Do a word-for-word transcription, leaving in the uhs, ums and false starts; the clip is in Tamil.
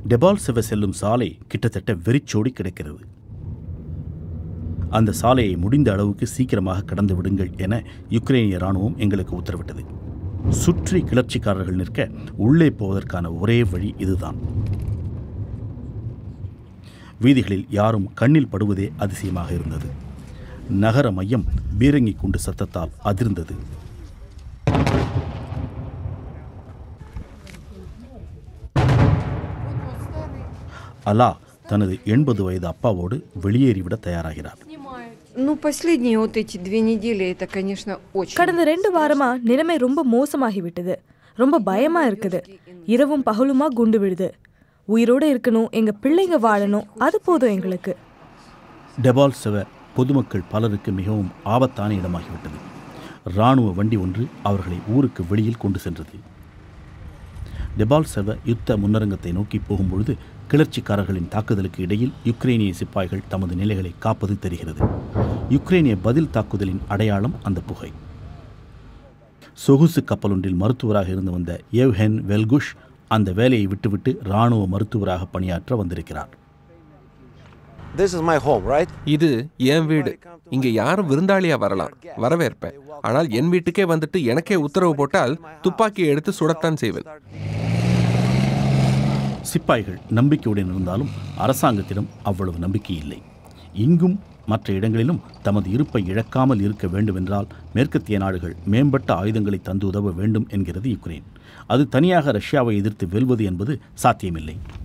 டெபால்செவ செல்லும் சாலை கிட்டத்தட்ட வெறிச்சோடி கிடக்கிறது. அந்த சாலையை முடிந்த அளவுக்கு சீக்கிரமாக கடந்து விடுங்கள் என யுக்ரைனிய இராணுவம் எங்களுக்கு உத்தரவிட்டது. சுற்றி கிளர்ச்சிக்காரர்கள் நிற்க உள்ளே போவதற்கான ஒரே வழி இதுதான். வீதிகளில் யாரும் கண்ணில் படுவதே அதிசயமாக இருந்தது. நகர மையம் பீரங்கி குண்டு சத்தத்தால் அதிர்ந்தது. அலா தனது எண்பது வயது அப்பாவோடு வெளியேறிவிட தயாராகிறார். கடந்த ரெண்டு வாரமா நிலைமை ரொம்ப மோசமாகிவிட்டது. ரொம்ப பயமா இருக்குது. இரவும் பகலுமா குண்டு விழுது. உயிரோடு இருக்கணும், எங்க பிள்ளைங்க வாழணும், அது போதும் எங்களுக்கு. டெபால்செவ பொதுமக்கள் பலருக்கு மிகவும் ஆபத்தான இடமாகிவிட்டது. இராணுவ வண்டி ஒன்று அவர்களை ஊருக்கு வெளியில் கொண்டு சென்றது. டெபால்செவ யுத்த முன்னரங்கத்தை நோக்கி போகும்பொழுது கிளர்ச்சிக்காரர்களின் தாக்குதலுக்கு இடையில் யுக்ரைனிய சிப்பாய்கள் தமது நிலைகளை காப்பது தெரிகிறது. யுக்ரைனிய பதில் தாக்குதலின் அடையாளம் அந்த புகை. சொகுசு கப்பலொன்றில் மருத்துவராக இருந்து வந்த எவ்ஹென் வெல்குஷ் அந்த வேலையை விட்டுவிட்டு இராணுவ மருத்துவராக பணியாற்ற வந்திருக்கிறார். இது என் வீடு. இங்க யாரும் விருந்தாளியா வரலாம், வரவேற்பேன். ஆனால் என் வீட்டுக்கே வந்துட்டு எனக்கே உத்தரவு போட்டால் துப்பாக்கியை எடுத்து சுடத்தான் செய்வேன். சிப்பாய்கள் நம்பிக்கையுடன் இருந்தாலும் அரசாங்கத்திடம் அவ்வளவு நம்பிக்கை இல்லை. இங்கும் மற்ற இடங்களிலும் தமது இருப்பை இழக்காமல் இருக்க வேண்டுமென்றால் மேற்கத்திய நாடுகள் மேம்பட்ட ஆயுதங்களை தந்து உதவ வேண்டும் என்கிறது யுக்ரைன். அது தனியாக ரஷ்யாவை எதிர்த்து வெல்வது என்பது சாத்தியமில்லை.